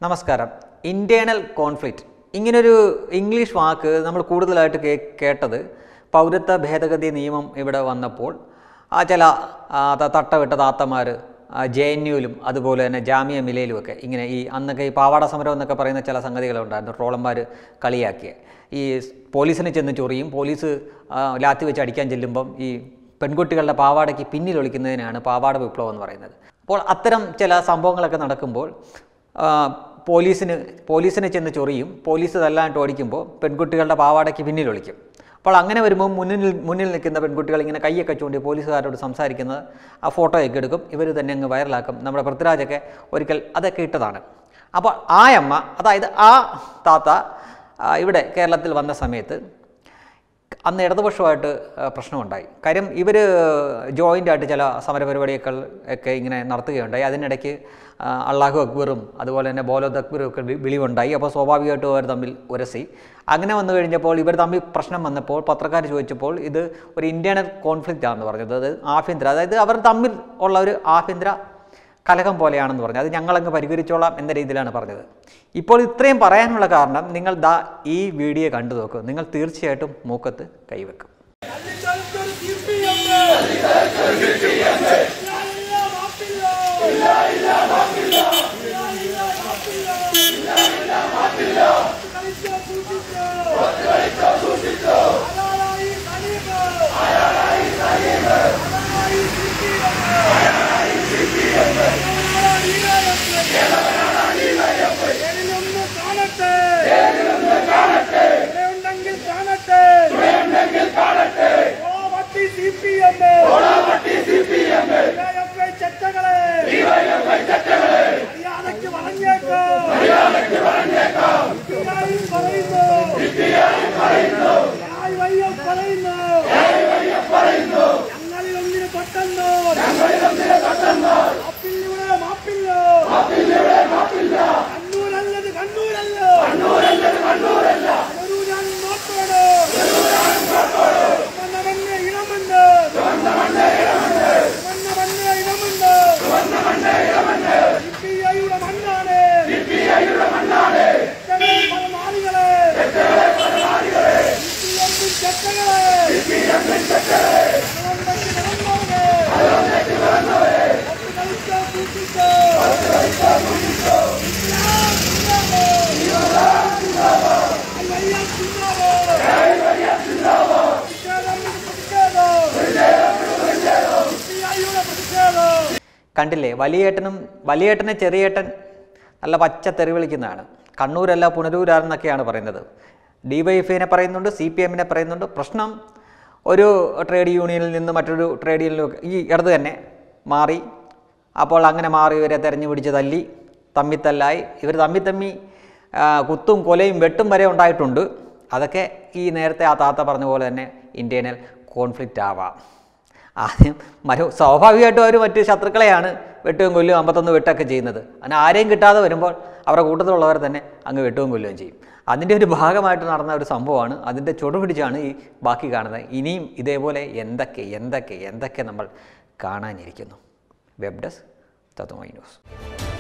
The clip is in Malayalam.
നമസ്കാരം. ഇന്റേണൽ കോൺഫ്ലിക്റ്റ് ഇങ്ങനൊരു ഇംഗ്ലീഷ് വാക്ക് നമ്മൾ കൂടുതലായിട്ട് കേട്ടത് പൗരത്വ ഭേദഗതി നിയമം ഇവിടെ വന്നപ്പോൾ ചില തട്ടവിട്ട താത്തമാർ JNUവിലും അതുപോലെ തന്നെ ജാമിയ മിലയിലുമൊക്കെ ഇങ്ങനെ ഈ അന്നൊക്കെ ഈ പാവാട സമരം എന്നൊക്കെ പറയുന്ന ചില സംഗതികളുണ്ടായിരുന്നു. ട്രോളന്മാർ കളിയാക്കിയ ഈ പോലീസിനെ ചെന്ന് ചൊറിയും, പോലീസ് ലാത്തി വെച്ച് അടിക്കാൻ ചെല്ലുമ്പം ഈ പെൺകുട്ടികളുടെ പാവാടയ്ക്ക് പിന്നിലൊളിക്കുന്നതിനാണ് പാവാട വിപ്ലവം എന്ന് പറയുന്നത്. അപ്പോൾ അത്തരം ചില സംഭവങ്ങളൊക്കെ നടക്കുമ്പോൾ പോലീസിനെ ചെന്ന് ചൊറിയും, പോലീസ് തല്ലാണ്ട് ഓടിക്കുമ്പോൾ പെൺകുട്ടികളുടെ പാവാടയ്ക്ക് പിന്നിലൊളിക്കും. അപ്പോൾ അങ്ങനെ വരുമ്പോൾ മുന്നിൽ നിൽക്കുന്ന പെൺകുട്ടികൾ ഇങ്ങനെ കൈയൊക്കെ ചൂണ്ടി പോലീസുകാരോട് സംസാരിക്കുന്നത് ആ ഫോട്ടോയൊക്കെ എടുക്കും, ഇവർ തന്നെ അങ്ങ് വൈറലാക്കും. നമ്മുടെ പൃഥ്വിരാജൊക്കെ ഒരിക്കൽ അതൊക്കെ ഇട്ടതാണ്. അപ്പോൾ ആ അമ്മ, അതായത് ആ താത്ത ഇവിടെ കേരളത്തിൽ വന്ന സമയത്ത് അന്ന് ഇടതുപക്ഷമായിട്ട് പ്രശ്നമുണ്ടായി. കാര്യം ഇവർ ജോയിൻ്റായിട്ട് ചില സമരപരിപാടിയൊക്കെ ഇങ്ങനെ നടത്തുകയുണ്ടായി. അതിനിടയ്ക്ക് അള്ളാഹു അക്ബറും അതുപോലെ തന്നെ ബോലോദ് അക്ബറും ഒക്കെ വിളിവുണ്ടായി. അപ്പോൾ സ്വാഭാവികമായിട്ടും അവർ തമ്മിൽ ഉരസി. അങ്ങനെ വന്നു കഴിഞ്ഞപ്പോൾ ഇവർ തമ്മിൽ പ്രശ്നം വന്നപ്പോൾ പത്രക്കാർ ചോദിച്ചപ്പോൾ ഇത് ഒരു ഇന്റേണൽ കോൺഫ്ലിക്റ്റ് ആണെന്ന് പറഞ്ഞത്. അത് ആഭ്യന്തര, അതായത് അവർ തമ്മിൽ ഉള്ള ഒരു ആഭ്യന്തര കലഹം പോലെയാണെന്ന് പറഞ്ഞു. അത് ഞങ്ങളങ്ങ് പരിഹരിച്ചോളാം എന്ന രീതിയിലാണ് പറഞ്ഞത്. ഇപ്പോൾ ഇത്രയും പറയാനുള്ള കാരണം നിങ്ങൾ ഈ വീഡിയോ കണ്ടു നോക്കും, നിങ്ങൾ തീർച്ചയായിട്ടും മൂക്കത്ത് കൈവെക്കും. കണ്ടില്ലേ, വലിയേട്ടനെ ചെറിയേട്ടൻ നല്ല പച്ച തെറി വിളിക്കുന്നതാണ്. കണ്ണൂരല്ല പുനലൂരാണെന്നൊക്കെയാണ് പറയുന്നത്. DYFIനെ പറയുന്നുണ്ട്, CPMനെ പറയുന്നുണ്ട്. പ്രശ്നം ഒരു ട്രേഡ് യൂണിയനിൽ നിന്ന് മറ്റൊരു ട്രേഡ് യൂണിയനിൽ ഈ ഇടത് തന്നെ മാറി. അപ്പോൾ അങ്ങനെ മാറി ഇവരെ തെരഞ്ഞു പിടിച്ച് തല്ലി, തമ്മിത്തല്ലായി. ഇവർ തമ്മി കുത്തും കൊലയും വെട്ടും വരെ ഉണ്ടായിട്ടുണ്ട്. അതൊക്കെ ഈ നേരത്തെ ആ താത്ത പറഞ്ഞ പോലെ തന്നെ ഇന്റേണൽ കോൺഫ്ലിക്റ്റ് ആവാം. ആദ്യം സ്വാഭാവികമായിട്ടും അവർ മറ്റ് ശത്രുക്കളെയാണ് വെട്ടുകയും കൊല്ലുകയും 51 വെട്ടൊക്കെ ചെയ്യുന്നത്. അങ്ങനെ ആരെയും കിട്ടാതെ വരുമ്പോൾ അവരുടെ കൂട്ടത്തിലുള്ളവരെ തന്നെ അങ്ങ് വെട്ടുകയും കൊല്ലുകയും ചെയ്യും. അതിൻ്റെ ഒരു ഭാഗമായിട്ട് നടന്ന ഒരു സംഭവമാണ്. അതിൻ്റെ ചുവടുപിടിച്ചാണ് ഈ ബാക്കി കാണുന്നത്. ഇനിയും ഇതേപോലെ എന്തൊക്കെ നമ്മൾ കാണാനിരിക്കുന്നു. Web desk Tatwamayi news.